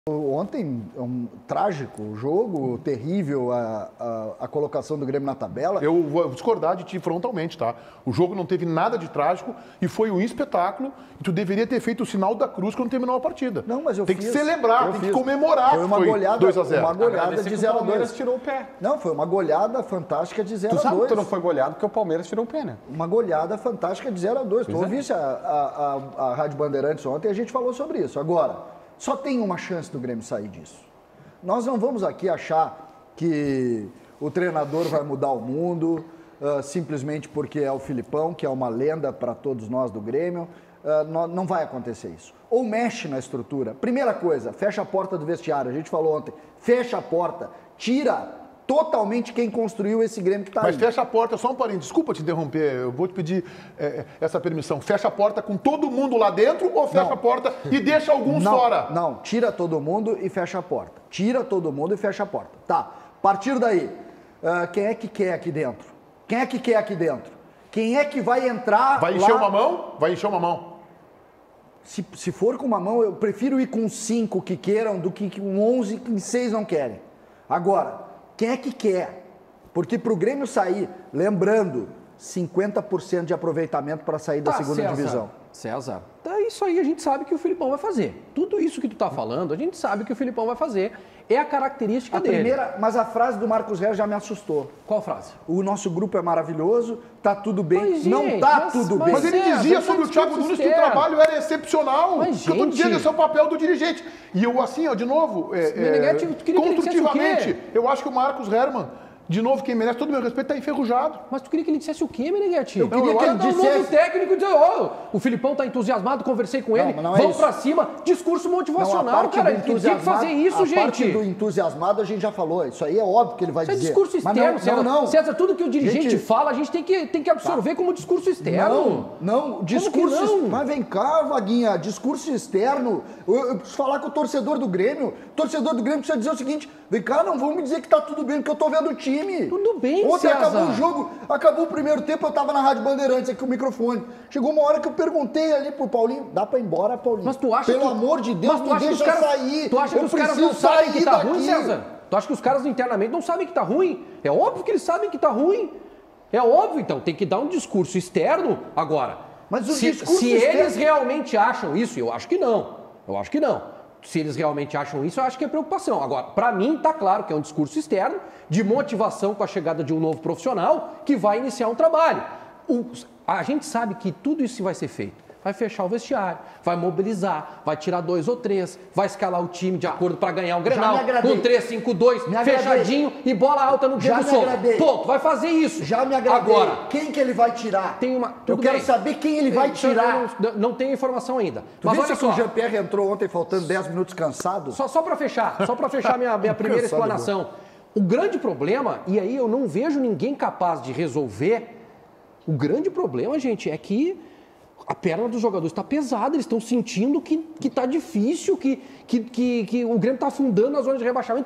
Ontem, um trágico jogo, terrível a colocação do Grêmio na tabela. Eu vou discordar de ti frontalmente, tá? O jogo não teve nada de trágico e foi um espetáculo. E tu deveria ter feito o sinal da cruz quando terminou a partida. Não, mas eu tem fiz. que celebrar, tem que comemorar. Foi uma goleada, 2-0. uma goleada de 0-2. O Palmeiras tirou o pé. Não, foi uma goleada fantástica de 0-2. Tu sabe que tu não foi goleado porque o Palmeiras tirou o pé, né? Uma goleada fantástica de 0-2. Tu ouviste a Rádio Bandeirantes ontem e a gente falou sobre isso. Agora, só tem uma chance do Grêmio sair disso. Nós não vamos aqui achar que o treinador vai mudar o mundo simplesmente porque é o Filipão, que é uma lenda para todos nós do Grêmio. Não vai acontecer isso. Ou mexe na estrutura. Primeira coisa, fecha a porta do vestiário. A gente falou ontem, fecha a porta, tira totalmente quem construiu esse Grêmio que está aí. Mas fecha a porta, só um parênteses, desculpa te interromper, eu vou te pedir essa permissão. Fecha a porta com todo mundo lá dentro ou fecha a porta e deixa alguns fora? Não, tira todo mundo e fecha a porta. Tira todo mundo e fecha a porta. Tá, a partir daí, quem é que quer aqui dentro? Quem é que quer aqui dentro? Quem é que vai entrar Vai encher lá? uma mão? Vai encher uma mão. Se for com uma mão, eu prefiro ir com 5 que queiram do que com 11 que 6 não querem. Agora, quem é que quer? Porque para o Grêmio sair, lembrando, 50% de aproveitamento para sair da segunda divisão. César, isso aí a gente sabe que o Filipão vai fazer. Tudo isso que tu tá falando, a gente sabe que o Filipão vai fazer. É a característica dele. Mas a frase do Marcos Reis já me assustou. Qual frase? O nosso grupo é maravilhoso, tá tudo bem. Mas, não gente, tá tudo bem. Mas ele dizia sobre o Thiago Nunes que o trabalho era excepcional. Mas, que eu tô gente... dizendo, esse é o papel do dirigente. E eu, assim, ó, de novo, construtivamente, eu acho que o Marcos Hermann, de novo, quem merece todo o meu respeito, tá enferrujado. Mas tu queria que ele dissesse o quê, Meneghetti? Eu queria que ele dissesse... um novo técnico e dizer, o Filipão tá entusiasmado, conversei com ele, vamos pra cima. Discurso motivacional, cara. Ele tinha que fazer isso, gente. A parte do entusiasmado a gente já falou. Isso aí é óbvio que ele vai dizer. Isso é discurso externo, César. César, tudo que o dirigente fala, a gente tem que absorver como discurso externo. Não, discurso... Não? Mas vem cá, Vaguinha, discurso externo. Eu preciso falar com o torcedor do Grêmio. O torcedor do Grêmio precisa dizer o seguinte, vem cá, não vamos me dizer que tá tudo bem, porque eu tô vendo o time. Tudo bem, Ontem César. acabou o jogo, acabou o primeiro tempo, eu tava na Rádio Bandeirantes aqui com o microfone. Chegou uma hora que eu perguntei ali pro Paulinho, dá pra ir embora, Paulinho? Mas tu acha Pelo amor de Deus, me deixa sair. Tu acha que os caras não sabem que tá ruim, César? Tu acha que os caras internamente não sabem que tá ruim? É óbvio que eles sabem que tá ruim. É óbvio, então, tem que dar um discurso externo agora. Mas o se eles realmente acham isso, eu acho que não. Eu acho que não. Se eles realmente acham isso, eu acho que é preocupação. Agora, para mim, tá claro que é um discurso externo de motivação com a chegada de um novo profissional que vai iniciar um trabalho. A gente sabe que tudo isso vai ser feito. Vai fechar o vestiário, vai mobilizar, vai tirar 2 ou 3, vai escalar o time de acordo para ganhar o Grenal, com 3-5-2, fechadinho e bola alta no Diego Souza. Ponto, vai fazer isso. Já me agradei. Agora, quem que ele vai tirar? Eu quero saber quem ele vai tirar. Não tenho informação ainda. Mas olha só, o Jean-Pierre entrou ontem faltando 10 minutos cansado. Só para fechar minha primeira explanação. O grande problema, e aí eu não vejo ninguém capaz de resolver, o grande problema, gente, é que a perna dos jogadores está pesada, eles estão sentindo que está difícil, que o Grêmio está afundando na zona de rebaixamento,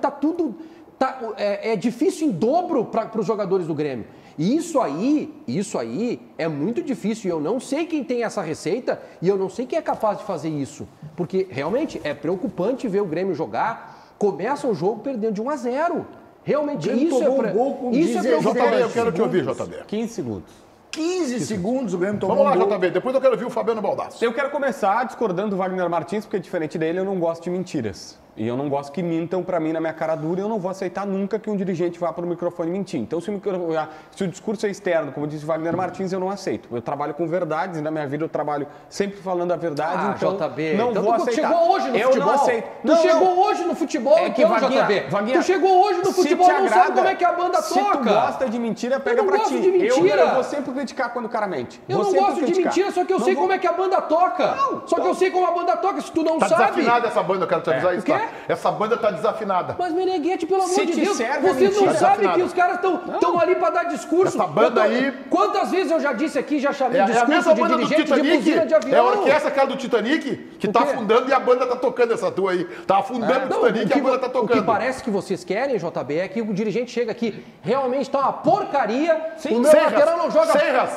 é difícil em dobro para os jogadores do Grêmio. E isso aí é muito difícil e eu não sei quem tem essa receita e eu não sei quem é capaz de fazer isso. Porque realmente é preocupante ver o Grêmio jogar, começa o jogo perdendo de 1-0. Realmente isso é preocupante. JB, eu quero te ouvir, JB. 15 segundos. 15 segundos o Grêmio tomou Vamos lá, JB. Depois eu quero ouvir o Fabiano Baldassi. Eu quero começar discordando do Wagner Martins, porque diferente dele, eu não gosto de mentiras. E eu não gosto que mintam pra mim na minha cara dura e eu não vou aceitar nunca que um dirigente vá pro microfone mentir. Então, se o discurso é externo, como disse o Wagner Martins, eu não aceito. Eu trabalho com verdades e na minha vida eu trabalho sempre falando a verdade, então JB, não vou aceitar. Tu chegou hoje no futebol? Eu não aceito. Tu chegou hoje no futebol, JB. Tu chegou hoje no futebol, não sabe como é que a banda toca. Se tu gosta de mentira, pega pra ti. Eu vou sempre criticar quando o cara mente. Eu não gosto de mentira, só que eu sei como é que a banda toca. Só que eu sei como a banda toca, se tu não sabe... Tá desafinada essa banda, eu quero te avisar isso, tá? Essa banda tá desafinada. Mas, Meneghetti, pelo amor de Deus, você não sabe que os caras estão ali para dar discurso. Essa banda aí... Quantas vezes eu já disse aqui, já chamei discurso de dirigente de buzina de avião? É a orquestra aquela do Titanic, que tá afundando e a banda tá tocando essa tua aí. Tá afundando o Titanic e a banda tá tocando. O que parece que vocês querem, JB, é que o dirigente chega aqui, realmente tá uma porcaria, o meu lateral não joga... Sem raça.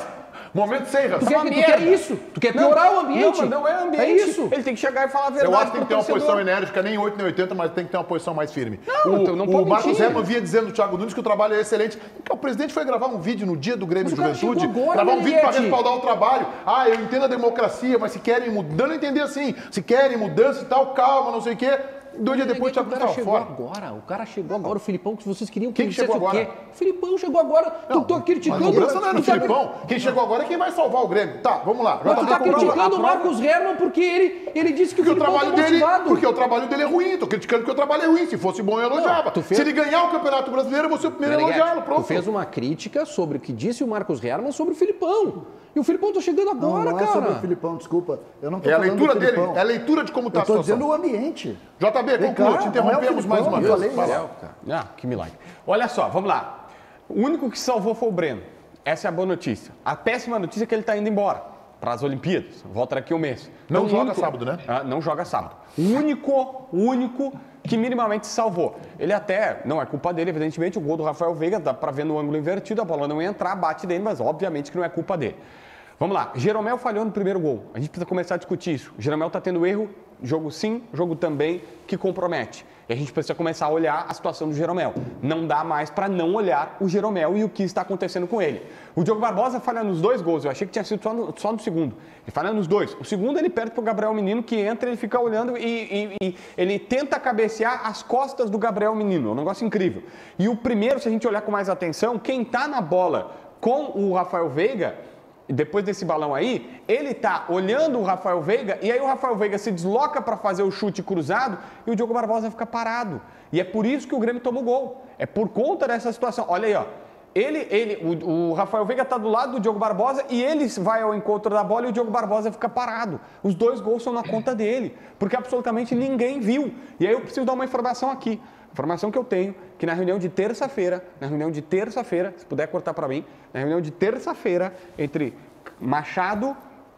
Momento sem Tu quer isso. Tu quer piorar o ambiente. Não, mas não é ambiente. É isso. Ele tem que chegar e falar a verdade. Eu acho que tem que ter uma torcedor. posição enérgica, nem 8 nem 80, mas tem que ter uma posição mais firme. Não O Marcos Herman vinha dizendo do Thiago Nunes que o trabalho é excelente. Porque o presidente foi gravar um vídeo no dia do Grêmio Juventude, gravar um vídeo para respaldar o trabalho. Eu entendo a democracia, mas se querem mudança, dando a entender assim, se querem mudança e tal, calma, não sei o quê. 2 dias depois o Thiago Nunes estava fora. O cara chegou agora, o Filipão, que vocês queriam que Quem chegou agora? O Filipão chegou agora. Tu tá criticando. Mas a mudança não é no Filipão. Quem chegou agora é quem vai salvar o Grêmio. Tá, vamos lá. Mas tu tá criticando o Marcos Herman porque ele disse que o Filipão tá motivado. Porque o trabalho dele é ruim. Tô criticando porque o trabalho é ruim. Se fosse bom, eu elogiava. Se ele ganhar o Campeonato Brasileiro, eu vou ser o primeiro a elogiá-lo. Pronto. Tu fez uma crítica sobre o que disse o Marcos Herman sobre o Filipão. E o Filipão tá chegando agora, não cara. Não é sobre o Filipão, desculpa. Eu não tô falando falando do Filipão. Dele, é a leitura de como tá a situação. situação. Eu tô dizendo o ambiente. JB, conclua, te interrompemos mais uma vez. Que milagre. Olha só, vamos lá. O único que salvou foi o Breno. Essa é a boa notícia. A péssima notícia é que ele está indo embora para as Olimpíadas. Volta daqui um mês. Não joga sábado, né? Não joga sábado. O único que minimamente salvou. Ele até, não é culpa dele, evidentemente, o gol do Rafael Veiga, dá para ver no ângulo invertido, a bola não ia entrar, bate dele, mas obviamente que não é culpa dele. Vamos lá, Jeromel falhou no primeiro gol. A gente precisa começar a discutir isso. Jeromel está tendo erro, jogo sim, jogo também, que compromete. E a gente precisa começar a olhar a situação do Jeromel. Não dá mais para não olhar o Jeromel e o que está acontecendo com ele. O Diogo Barbosa falha nos 2 gols. Eu achei que tinha sido só no segundo. Ele falha nos 2. O segundo ele perde para o Gabriel Menino, que entra, ele fica olhando e ele tenta cabecear as costas do Gabriel Menino. É um negócio incrível. E o primeiro, se a gente olhar com mais atenção, quem está na bola com o Rafael Veiga, depois desse balão aí, ele tá olhando o Rafael Veiga e aí o Rafael Veiga se desloca para fazer o chute cruzado e o Diogo Barbosa fica parado. E é por isso que o Grêmio tomou gol. É por conta dessa situação. Olha aí, ó. O Rafael Veiga tá do lado do Diogo Barbosa e ele vai ao encontro da bola e o Diogo Barbosa fica parado. Os 2 gols são na conta dele, porque absolutamente ninguém viu. E aí eu preciso dar uma informação aqui. Informação que eu tenho, que na reunião de terça-feira, se puder cortar para mim, na reunião de terça-feira, entre Machado,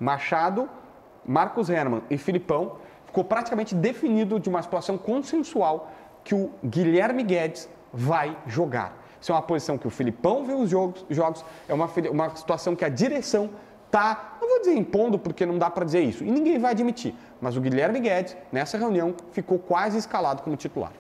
Marcos Herman e Filipão, ficou praticamente definido de uma situação consensual que o Guilherme Guedes vai jogar. Isso é uma posição que o Filipão vê os jogos, é uma situação que a direção está, não vou dizer impondo, porque não dá para dizer isso, e ninguém vai admitir, mas o Guilherme Guedes, nessa reunião, ficou quase escalado como titular.